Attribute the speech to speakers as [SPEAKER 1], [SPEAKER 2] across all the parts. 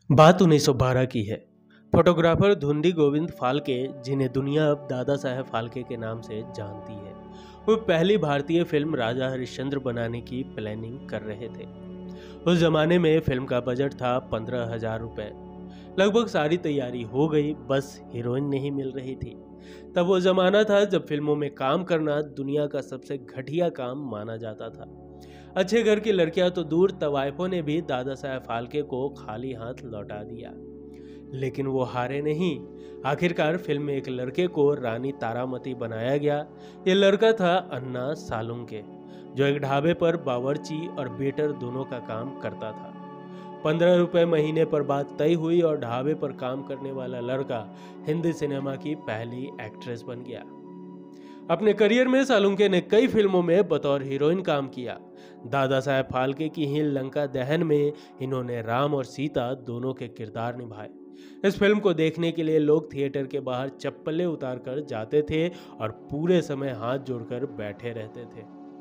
[SPEAKER 1] बात 1912 की है। फोटोग्राफर धुंडी गोविंद फाल्के, जिन्हें दुनिया अब दादा साहेब फाल्के के नाम से जानती है, वो पहली भारतीय फिल्म राजा हरिश्चंद्र बनाने की प्लानिंग कर रहे थे। उस जमाने में फिल्म का बजट था 15,000 रुपए। लगभग सारी तैयारी हो गई, बस हीरोइन नहीं मिल रही थी। तब वो जमाना था जब फिल्मों में काम करना दुनिया का सबसे घटिया काम माना जाता था। अच्छे घर की लड़कियां तो दूर, तवाइफों ने भी दादा साहेब फाल्के को खाली हाथ लौटा दिया। लेकिन वो हारे नहीं। आखिरकार फिल्म में एक लड़के को रानी तारामती बनाया गया। ये लड़का था अन्ना सालुंके, जो एक ढाबे पर बावर्ची और वेटर दोनों का काम करता था। 15 रुपए महीने पर बात तय हुई और ढाबे पर काम करने वाला लड़का हिंदी सिनेमा की पहली एक्ट्रेस बन गया। अपने करियर में सालुंके ने कई फिल्मों में बतौर हीरोइन काम किया। दादा साहेब फाल्के की ही लंका दहन में इन्होंने राम और सीता दोनों के किरदार निभाए। इस फिल्म को देखने के लिए लोग थिएटर के बाहर चप्पलें उतार कर जाते थे और पूरे समय हाथ जोड़कर बैठे रहते थे।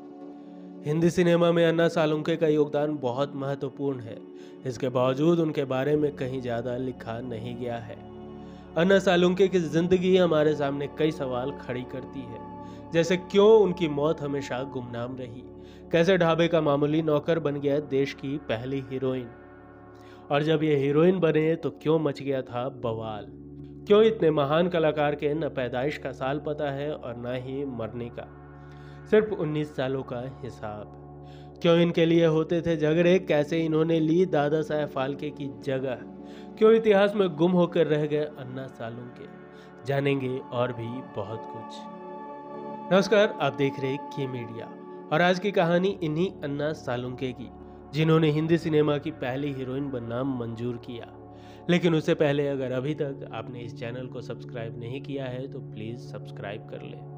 [SPEAKER 1] हिंदी सिनेमा में अन्ना सालुंके का योगदान बहुत महत्वपूर्ण है। इसके बावजूद उनके बारे में कहीं ज्यादा लिखा नहीं गया है। अन्ना सालुंके की जिंदगी हमारे सामने कई सवाल खड़ी करती है, जैसे क्यों उनकी मौत हमेशा गुमनाम रही, कैसे ढाबे का मामूली नौकर बन गया देश की पहली हीरोइन, और जब ये हीरोइन बने तो क्यों मच गया था बवाल। क्यों इतने महान कलाकार के न पैदाइश का साल पता है और न ही मरने का, सिर्फ 19 सालों का हिसाब। क्यों इनके लिए होते थे झगड़े, कैसे इन्होंने ली दादा साहेब फाल्के की जगह, क्यों इतिहास में गुम होकर रह गए अन्ना सालुंके, जानेंगे और भी बहुत कुछ। नमस्कार, आप देख रहे की मीडिया और आज की कहानी इन्हीं अन्ना सालुंके की, जिन्होंने हिंदी सिनेमा की पहली हीरोइन बनना मंजूर किया। लेकिन उससे पहले अगर अभी तक आपने इस चैनल को सब्सक्राइब नहीं किया है तो प्लीज सब्सक्राइब कर लें।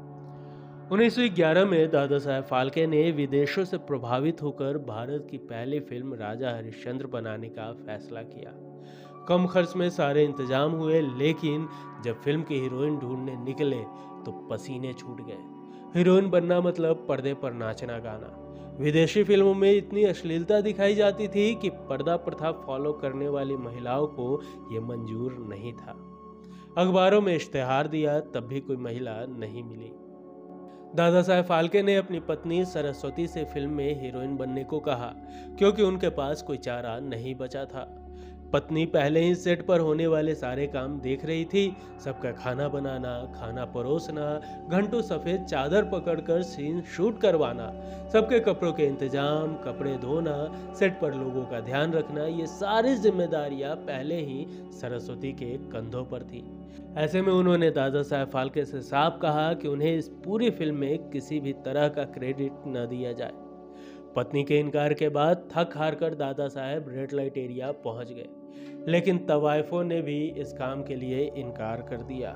[SPEAKER 1] 1911 में दादा साहेब फाल्के ने विदेशों से प्रभावित होकर भारत की पहली फिल्म राजा हरिश्चंद्र बनाने का फैसला किया। कम खर्च में सारे इंतजाम हुए, लेकिन जब फिल्म की हीरोइन ढूंढने निकले तो पसीने छूट गए। हीरोइन बनना मतलब पर्दे पर नाचना गाना। विदेशी फिल्मों में इतनी अश्लीलता दिखाई जाती थी कि पर्दा प्रथा फॉलो करने वाली महिलाओं को यह मंजूर नहीं था। अखबारों में इश्तेहार दिया, तब भी कोई महिला नहीं मिली। दादा साहेब फाल्के ने अपनी पत्नी सरस्वती से फिल्म में हीरोइन बनने को कहा, क्योंकि उनके पास कोई चारा नहीं बचा था। पत्नी पहले ही सेट पर होने वाले सारे काम देख रही थी, सबका खाना बनाना, खाना परोसना, घंटों सफेद चादर पकड़कर सीन शूट करवाना, सबके कपड़ों के इंतजाम, कपड़े धोना, सेट पर लोगों का ध्यान रखना, ये सारी जिम्मेदारियां पहले ही सरस्वती के कंधों पर थी। ऐसे में उन्होंने दादा साहेब फाल्के से साफ कहा कि उन्हें इस पूरी फिल्म में किसी भी तरह का क्रेडिट न दिया जाए। पत्नी के इनकार के बाद थक हार कर Dada Saheb red light area पहुंच गए, लेकिन तवाइफों ने भी इस काम के लिए इनकार कर दिया।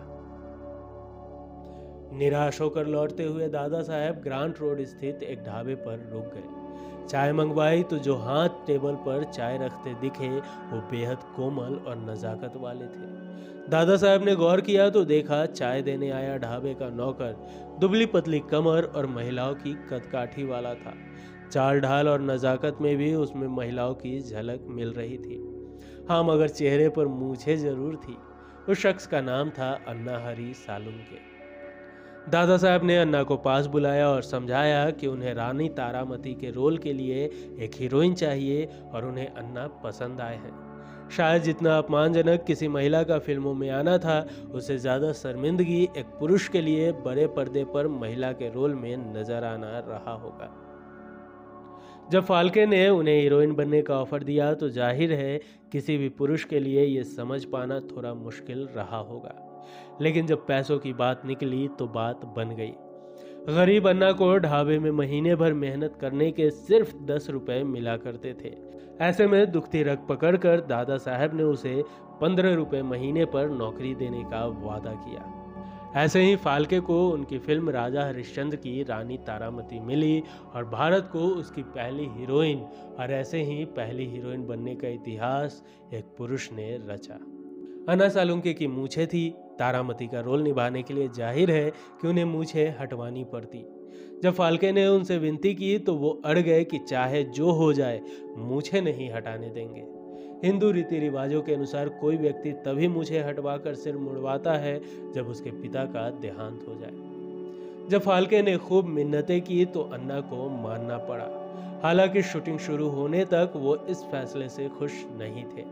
[SPEAKER 1] निराश होकर लौटते हुए दादा साहेब ग्रांट रोड स्थित एक ढाबे पर रुक गए। चाय मंगवाई तो जो हाथ टेबल पर चाय रखते दिखे वो बेहद कोमल और नजाकत वाले थे। दादा साहब ने गौर किया तो देखा चाय देने आया ढाबे का नौकर दुबली पतली कमर और महिलाओं की कदकाठी वाला था। चाल ढाल और नजाकत में भी उसमें महिलाओं की झलक मिल रही थी। हाँ, मगर चेहरे पर मूछें जरूर थी। उस शख्स का नाम था अन्ना हरी सालुंके। दादा साहब ने अन्ना को पास बुलाया और समझाया कि उन्हें रानी तारामती के रोल के लिए एक हीरोइन चाहिए और उन्हें अन्ना पसंद आए हैं। शायद जितना अपमानजनक किसी महिला का फिल्मों में आना था, उससे ज्यादा शर्मिंदगी एक पुरुष के लिए बड़े पर्दे पर महिला के रोल में नजर आना रहा होगा। जब फाल्के ने उन्हें हीरोइन बनने का ऑफर दिया तो जाहिर है किसी भी पुरुष के लिए यह समझ पाना थोड़ा मुश्किल रहा होगा। लेकिन जब पैसों की बात निकली तो बात बन गई। गरीब अन्ना को ढाबे में महीने भर मेहनत करने के सिर्फ 10 रुपए मिला करते थे। ऐसे में दुखती रग पकड़कर दादा साहब ने उसे 15 रुपए महीने पर नौकरी देने का वादा किया। ऐसे ही फाल्के को उनकी फिल्म राजा हरिश्चंद्र की रानी तारामती मिली और भारत को उसकी पहली हीरोइन, और ऐसे ही पहली हीरोइन बनने का इतिहास एक पुरुष ने रचा। अन्ना सालुंके की मूछें थी। तारामती का रोल निभाने के लिए जाहिर है कि उन्हें मूछें हटवानी पड़ती। जब फाल्के ने उनसे विनती की तो वो अड़ गए कि चाहे जो हो जाए मूछें नहीं हटाने देंगे। हिंदू रीति रिवाजों के अनुसार कोई व्यक्ति तभी मुझे हटवाकर सिर मुड़वाता है जब उसके पिता का देहांत हो जाए। जब फाल्के ने खूब मिन्नतें की तो अन्ना को मानना पड़ा। हालांकि शूटिंग शुरू होने तक वो इस फैसले से खुश नहीं थे।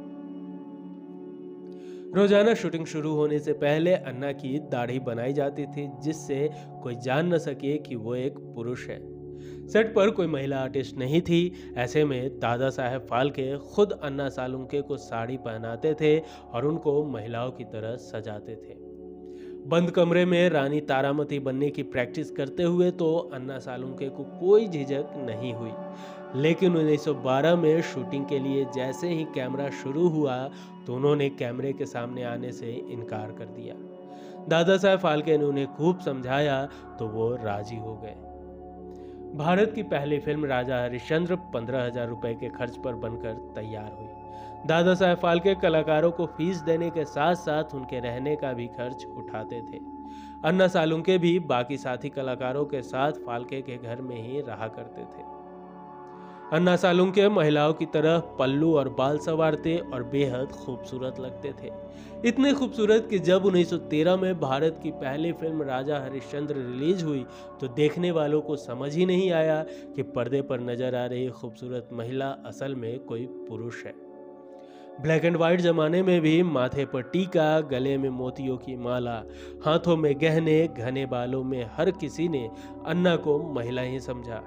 [SPEAKER 1] रोजाना शूटिंग शुरू होने से पहले अन्ना की दाढ़ी बनाई जाती थी जिससे कोई जान न सके कि वो एक पुरुष है। सेट पर कोई महिला आर्टिस्ट नहीं थी। ऐसे में दादा साहेब फाल्के खुद अन्ना सालुंके को साड़ी पहनाते थे और उनको महिलाओं की तरह सजाते थे। बंद कमरे में रानी तारामती बनने की प्रैक्टिस करते हुए तो अन्ना सालुंके को कोई झिझक नहीं हुई। लेकिन 1912 में शूटिंग के लिए जैसे ही कैमरा शुरू हुआ तो उन्होंने कैमरे के सामने आने से इनकार कर दिया। दादा साहेब फाल्के ने उन्हें खूब समझाया तो वो राजी हो गए। भारत की पहली फिल्म राजा हरिश्चंद्र 15,000 रुपए के खर्च पर बनकर तैयार हुई। दादा साहेब फाल्के कलाकारों को फीस देने के साथ साथ उनके रहने का भी खर्च उठाते थे। अन्ना सालुंके भी बाकी साथी कलाकारों के साथ फाल्के के घर में ही रहा करते थे। अन्ना सालुंके महिलाओं की तरह पल्लू और बाल संवारते और बेहद खूबसूरत लगते थे। इतने खूबसूरत कि जब 1913 में भारत की पहली फिल्म राजा हरिश्चंद्र रिलीज हुई तो देखने वालों को समझ ही नहीं आया कि पर्दे पर नजर आ रही खूबसूरत महिला असल में कोई पुरुष है। ब्लैक एंड व्हाइट जमाने में भी माथे पर टीका, गले में मोतियों की माला, हाथों में गहने, घने बालों में हर किसी ने अन्ना को महिला ही समझा।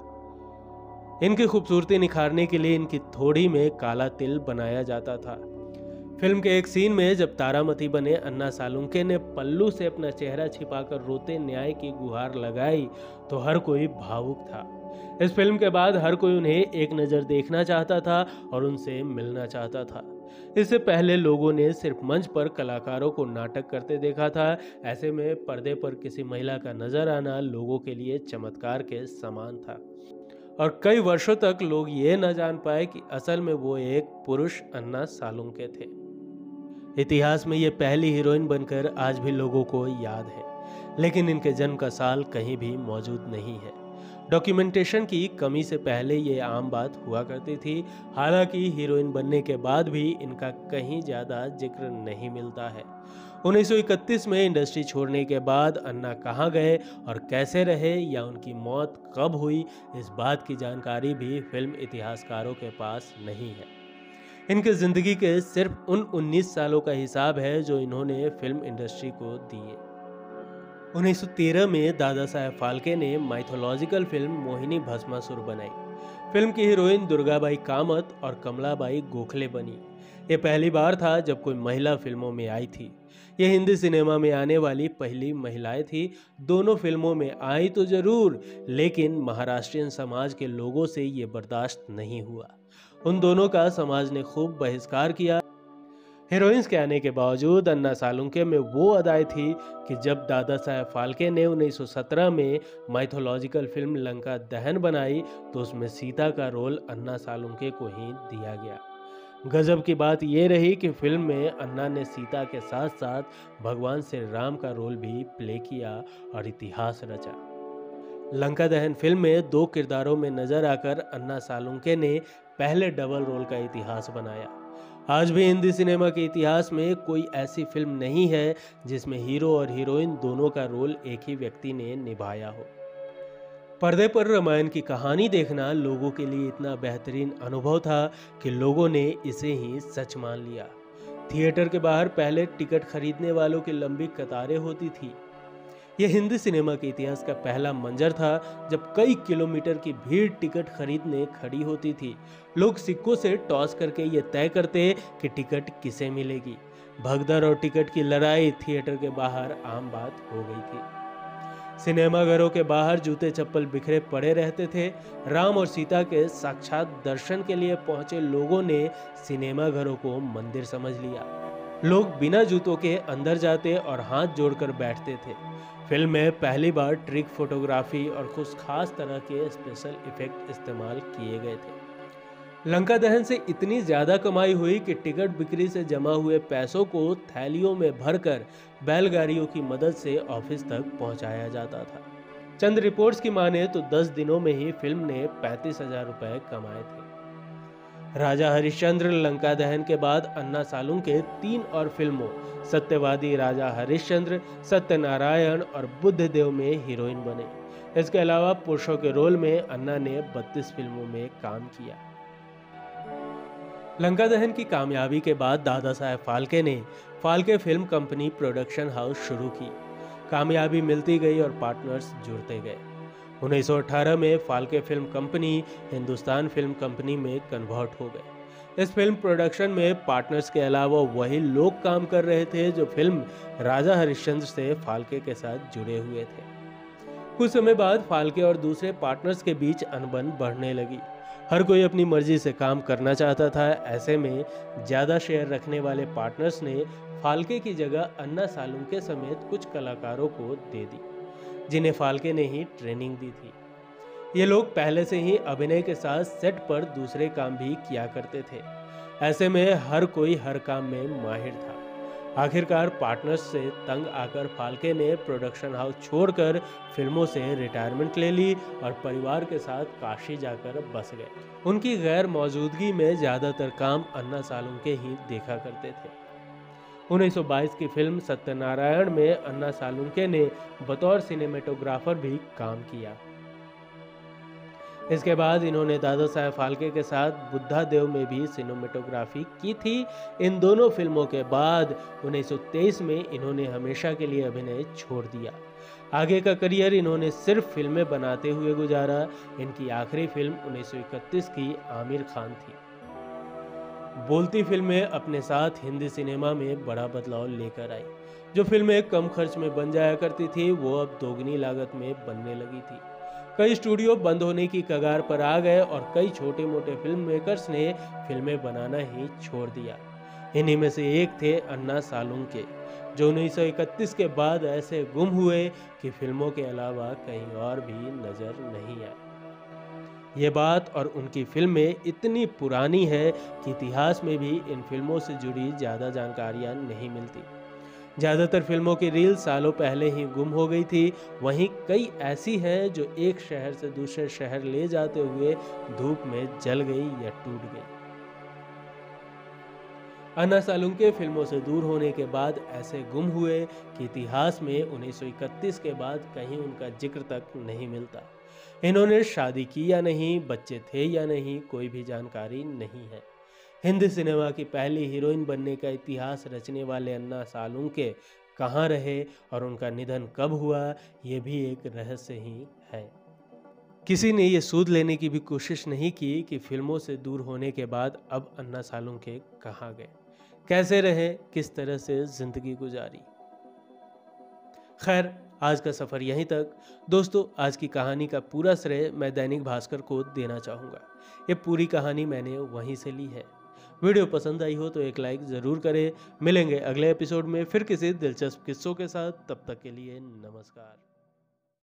[SPEAKER 1] इनकी खूबसूरती निखारने के लिए इनकी थोड़ी में काला तिल बनाया जाता था। फिल्म के एक सीन में जब तारामती बने अन्ना सालुंके ने पल्लू से अपना चेहरा छिपाकर रोते न्याय की गुहार लगाई तो हर कोई भावुक था। इस फिल्म के बाद हर कोई उन्हें एक नज़र देखना चाहता था और उनसे मिलना चाहता था। इससे पहले लोगों ने सिर्फ मंच पर कलाकारों को नाटक करते देखा था। ऐसे में पर्दे पर किसी महिला का नजर आना लोगों के लिए चमत्कार के समान था और कई वर्षों तक लोग ये न जान पाए कि असल में वो एक पुरुष अन्ना सालुंके थे। इतिहास में ये पहली हीरोइन बनकर आज भी लोगों को याद है, लेकिन इनके जन्म का साल कहीं भी मौजूद नहीं है। डॉक्यूमेंटेशन की कमी से पहले ये आम बात हुआ करती थी। हालांकि हीरोइन बनने के बाद भी इनका कहीं ज़्यादा जिक्र नहीं मिलता है। 1931 में इंडस्ट्री छोड़ने के बाद अन्ना कहाँ गए और कैसे रहे या उनकी मौत कब हुई, इस बात की जानकारी भी फिल्म इतिहासकारों के पास नहीं है। इनके ज़िंदगी के सिर्फ उन 19 सालों का हिसाब है जो इन्होंने फिल्म इंडस्ट्री को दिए। 1913 में दादा साहेब फाल्के ने माइथोलॉजिकल फिल्म मोहिनी भस्मासुर बनाई। फिल्म की हीरोइन दुर्गाबाई कामत और कमलाबाई गोखले बनी। ये पहली बार था जब कोई महिला फिल्मों में आई थी। ये हिंदी सिनेमा में आने वाली पहली महिलाएं थी। दोनों फिल्मों में आई तो जरूर, लेकिन महाराष्ट्रियन समाज के लोगों से ये बर्दाश्त नहीं हुआ। उन दोनों का समाज ने खूब बहिष्कार किया। हीरोइंस के आने के बावजूद अन्ना सालुंके में वो अदाएं थी कि जब दादा साहेब फाल्के ने 1917 में माइथोलॉजिकल फिल्म लंका दहन बनाई तो उसमें सीता का रोल अन्ना सालुंके को ही दिया गया। गजब की बात यह रही कि फिल्म में अन्ना ने सीता के साथ साथ भगवान श्री राम का रोल भी प्ले किया और इतिहास रचा। लंका दहन फिल्म में 2 किरदारों में नजर आकर अन्ना सालुंके ने पहले डबल रोल का इतिहास बनाया। आज भी हिंदी सिनेमा के इतिहास में कोई ऐसी फिल्म नहीं है जिसमें हीरो और हीरोइन दोनों का रोल एक ही व्यक्ति ने निभाया हो। पर्दे पर रामायण की कहानी देखना लोगों के लिए इतना बेहतरीन अनुभव था कि लोगों ने इसे ही सच मान लिया। थिएटर के बाहर पहले टिकट खरीदने वालों की लंबी कतारें होती थी। यह हिंदी सिनेमा के इतिहास का पहला मंजर था जब कई किलोमीटर की भीड़ टिकट खरीदने खड़ी होती थी। लोग सिक्कों से टॉस करके ये तय करते कि टिकट किसे मिलेगी। भगदड़ और टिकट की लड़ाई थिएटर के बाहर आम बात हो गई थी। सिनेमाघरों के बाहर जूते चप्पल बिखरे पड़े रहते थे। राम और सीता के साक्षात दर्शन के लिए पहुंचे लोगों ने सिनेमाघरों को मंदिर समझ लिया। लोग बिना जूतों के अंदर जाते और हाथ जोड़कर बैठते थे। फिल्म में पहली बार ट्रिक फोटोग्राफी और कुछ खास तरह के स्पेशल इफेक्ट इस्तेमाल किए गए थे। लंका दहन से इतनी ज्यादा कमाई हुई कि टिकट बिक्री से जमा हुए पैसों को थैलियों में भरकर बैलगाड़ियों की मदद से ऑफिस तक पहुंचाया जाता था। चंद रिपोर्ट्स की माने तो 10 दिनों में ही फिल्म ने 35,000 रुपए कमाए थे। राजा हरिश्चंद्र, लंका दहन के बाद अन्ना सालुंके 3 और फिल्मों सत्यवादी, राजा हरिश्चंद्र, सत्यनारायण और बुद्धदेव में हीरोइन बने। इसके अलावा पुरुषों के रोल में अन्ना ने 32 फिल्मों में काम किया। लंका दहन की कामयाबी के बाद दादा साहेब फाल्के ने Phalke film company production house शुरू की। कामयाबी मिलती गई और पार्टनर्स जुड़ते गए। 1918 में Phalke film company Hindustan film company में कन्वर्ट हो गए। इस फिल्म प्रोडक्शन में पार्टनर्स के अलावा वही लोग काम कर रहे थे जो फिल्म राजा हरिश्चंद्र से फाल्के के साथ जुड़े हुए थे। कुछ समय बाद फाल्के और दूसरे पार्टनर्स के बीच अनबन बढ़ने लगी। हर कोई अपनी मर्जी से काम करना चाहता था। ऐसे में ज्यादा शेयर रखने वाले पार्टनर्स ने फाल्के की जगह अन्ना सालुंके समेत कुछ कलाकारों को दे दी, जिन्हें फाल्के ने ही ट्रेनिंग दी थी। ये लोग पहले से ही अभिनय के साथ सेट पर दूसरे काम भी किया करते थे। ऐसे में हर कोई हर काम में माहिर था। आखिरकार पार्टनर्स से तंग आकर फाल्के ने प्रोडक्शन हाउस छोड़कर फिल्मों से रिटायरमेंट ले ली और परिवार के साथ काशी जाकर बस गए। उनकी गैर मौजूदगी में ज़्यादातर काम अन्ना सालुंके ही देखा करते थे। 1922 की फिल्म सत्यनारायण में अन्ना सालुंके ने बतौर सिनेमेटोग्राफर भी काम किया। इसके बाद इन्होंने दादा साहेब फाल्के के साथ बुद्धदेव में भी सिनेमेटोग्राफी की थी। इन दोनों फिल्मों के बाद 1923 में इन्होंने हमेशा के लिए अभिनय छोड़ दिया। आगे का करियर इन्होंने सिर्फ फिल्में बनाते हुए गुजारा। इनकी आखिरी फिल्म 1931 की आमिर खान थी। बोलती फिल्में अपने साथ हिंदी सिनेमा में बड़ा बदलाव लेकर आई। जो फिल्में कम खर्च में बन जाया करती थी वो अब दोगुनी लागत में बनने लगी थी। कई स्टूडियो बंद होने की कगार पर आ गए और कई छोटे मोटे फिल्म मेकर्स ने फिल्में बनाना ही छोड़ दिया। इन्हीं में से एक थे अन्ना सालुंके, जो 1931 के बाद ऐसे गुम हुए कि फिल्मों के अलावा कहीं और भी नजर नहीं आए। ये बात और उनकी फिल्में इतनी पुरानी है कि इतिहास में भी इन फिल्मों से जुड़ी ज़्यादा जानकारियाँ नहीं मिलती। ज़्यादातर फिल्मों की रील सालों पहले ही गुम हो गई थी। वहीं कई ऐसी हैं जो एक शहर से दूसरे शहर ले जाते हुए धूप में जल गई या टूट गई। अन्ना सालुंके फिल्मों से दूर होने के बाद ऐसे गुम हुए कि इतिहास में 1931 के बाद कहीं उनका जिक्र तक नहीं मिलता। इन्होंने शादी की या नहीं, बच्चे थे या नहीं, कोई भी जानकारी नहीं है। हिंदी सिनेमा की पहली हीरोइन बनने का इतिहास रचने वाले अन्ना सालुंके कहाँ रहे और उनका निधन कब हुआ, ये भी एक रहस्य ही है। किसी ने ये सूद लेने की भी कोशिश नहीं की कि फिल्मों से दूर होने के बाद अब अन्ना सालुंके कहाँ गए, कैसे रहे, किस तरह से जिंदगी गुजारी। खैर, आज का सफ़र यहीं तक। दोस्तों, आज की कहानी का पूरा श्रेय मैं दैनिक भास्कर को देना चाहूँगा। ये पूरी कहानी मैंने वहीं से ली है। वीडियो पसंद आई हो तो एक लाइक ज़रूर करें। मिलेंगे अगले एपिसोड में फिर किसी दिलचस्प किस्सों के साथ। तब तक के लिए नमस्कार।